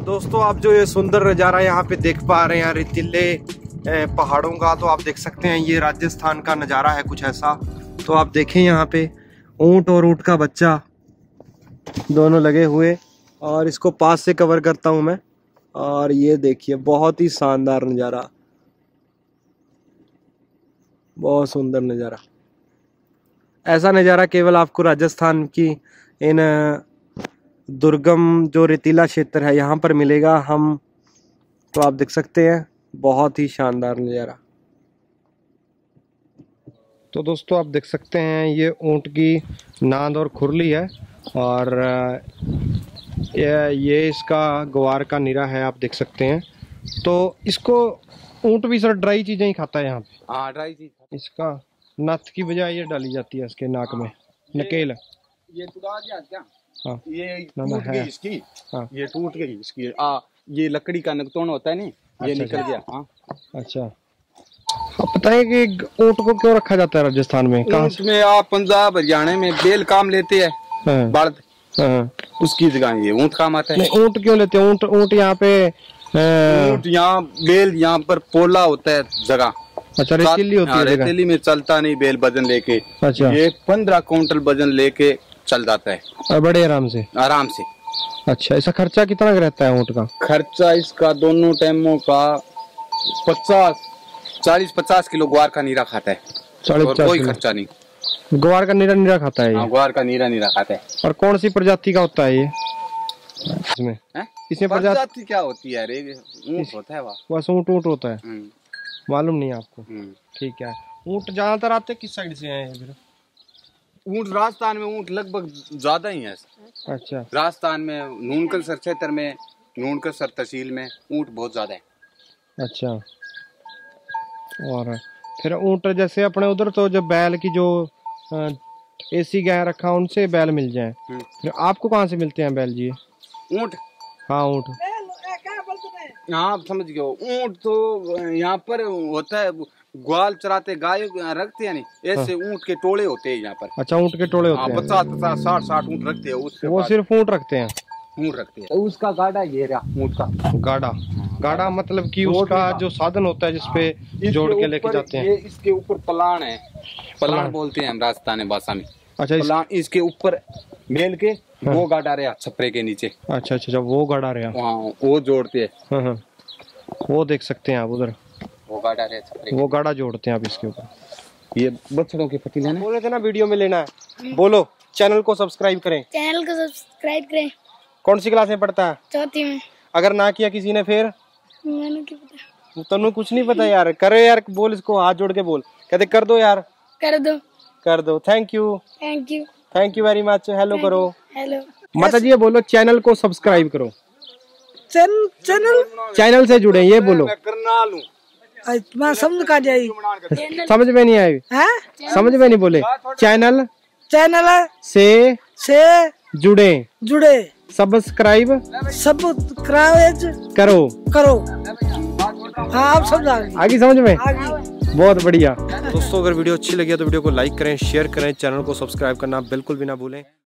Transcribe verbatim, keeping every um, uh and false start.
दोस्तों आप जो ये सुंदर नज़ारा यहाँ पे देख पा रहे हैं रेतीले पहाड़ों का, तो आप देख सकते हैं ये राजस्थान का नज़ारा है कुछ ऐसा। तो आप देखें यहाँ पे ऊंट और ऊंट का बच्चा दोनों लगे हुए, और इसको पास से कवर करता हूँ मैं। और ये देखिए बहुत ही शानदार नज़ारा, बहुत सुंदर नज़ारा। ऐसा नज़ारा केवल आपको राजस्थान की इन दुर्गम जो रेतीला क्षेत्र है यहाँ पर मिलेगा। हम तो आप देख सकते हैं बहुत ही शानदार नज़ारा। तो दोस्तों आप देख सकते हैं ये ऊंट की नांद और खुरली है, और ये, ये इसका ग्वार का नीरा है, आप देख सकते हैं। तो इसको ऊंट भी सर ड्राई चीज़ें ही खाता है यहाँ पे? हाँ ड्राई चीज। इसका नथ की बजाय ये डाली जाती है इसके नाक में, नकेल। ये टूटा गया क्या? हाँ ये ना, टूट है। गई इसकी। हाँ ये टूट गई इसकी। आ ये लकड़ी का नकतोन होता है नहीं, ये अच्छा, निकल अच्छा। गया। हाँ अच्छा, आप बताएं कि ऊंट को क्यों रखा जाता है राजस्थान में? कहाँ ऊंट में आप पंजाब हरियाणा में बेल काम लेते हैं, हाँ, बल्द, हाँ। उसकी जगह ये ऊंट काम आता है। नहीं, ऊंट क्यों लेते हैं? ऊंट ऊंट यहाँ पे ऊंट यहाँ बेल यहाँ पर पोला होता है जगह। अच्छा, रेतीली होती है जगह। रेतीली में चलता नहीं बेल वजन लेके। अच्छा, ये पंद्रह क्विंटल वजन लेके चल जाता है और बड़े आराम से आराम से। अच्छा, इसका खर्चा कितना रहता है ऊंट का? खर्चा इसका दोनों टाइमों का पचास चालीस पचास किलो ग्वार का नीरा खाता है, चालीस और पचास कोई किलो खर्चा नहीं। ग्वार का नीरा नीरा खाता है ये? हाँ, ग्वार का नीरा नीरा खाता है। और कौन सी प्रजाति का होता है ये इसमें? है? इसमें प्रजाति प्रजाति क्या होती है? अरे ऊंट होता है वहाँ। बस ऊंट ऊंट होता है, हम्म, मालूम नहीं है आपको? हम्म। ठीक है। ऊंट ज्यादातर आते किस साइड से हैं ये फिर? ऊंट राजस्थान में ऊंट लगभग ज्यादा ही है। अच्छा, राजस्थान में नूनकलसर क्षेत्र में, नूनकलसर तहसील में ऊंट बहुत ज्यादा है। अच्छा। और फिर ऊंट जैसे अपने उधर तो जब बैल की जो एसी गाय रखा उनसे बैल मिल जाए, फिर आपको कहाँ से मिलते हैं बैल जी? ऊंट? हाँ ऊंट। हाँ आप समझ गए। ऊंट तो यहाँ पर होता है, ग्वाल चराते गाय रखते हैं नहीं, ऐसे ऊंट के टोले होते हैं यहाँ पर। अच्छा, ऊंट के टोले होते हैं? पचास पचास साठ साठ ऊंट रखते हैं। उससे वो सिर्फ ऊंट रखते हैं? ऊंट रखते हैं। उसका गाड़ा ये रहा ऊंट का। गाड़ा? गाड़ा मतलब कि उसका जो साधन होता है जिसपे जोड़ के लेके जाते हैं? ये इसके ऊपर पलान है, पलान पलान बोलते हैं हम राजस्थानी भाषा में। अच्छा, इस... पलान इसके ऊपर मेल के हाँ। वो गाड़ा रहा छपरे के नीचे। अच्छा अच्छा, वो गाड़ा रहा। हाँ वो जोड़ते हैं। हाँ हाँ, वो देख सकते हैं आप उधर, वो गाड़ा रहा छपरे, वो गाड़ा जोड़ते हैं आप इसके ऊपर। ये बछड़ों के पतीले ना बोले थे ना वीडियो में लेना है, बोलो। चैनल को सब्सक्राइब करें। चैनल को सब्सक्राइब करें। कौन सी क्लास में पढ़ता है? चौथी में। अगर ना किया किसी ने फिर? मैंने क्या पता। तनु कुछ नहीं पता यार, करे यार, बोल इसको, हाथ जोड़ के बोल, कहते कर दो यार। कर दो। कर दो। Thank you, thank you, thank you very much. Hello करो। हेलो। माता जी ये बोलो, चैनल को सब्सक्राइब करो। चैनल चैनल से जुड़े, ये बोलो। करना लूं मैं समझ का जाई समझ में नहीं आई? है समझ में नहीं बोले? चैनल चैनल से से जुड़े, जुड़े, सब्सक्राइब सब्सक्राइब करो करो। हाँ आप समझ आ गए? आगे समझ में? आगे। बहुत बढ़िया। दोस्तों अगर वीडियो अच्छी लगी है तो वीडियो को लाइक करें, शेयर करें, चैनल को सब्सक्राइब करना बिल्कुल भी ना भूलें।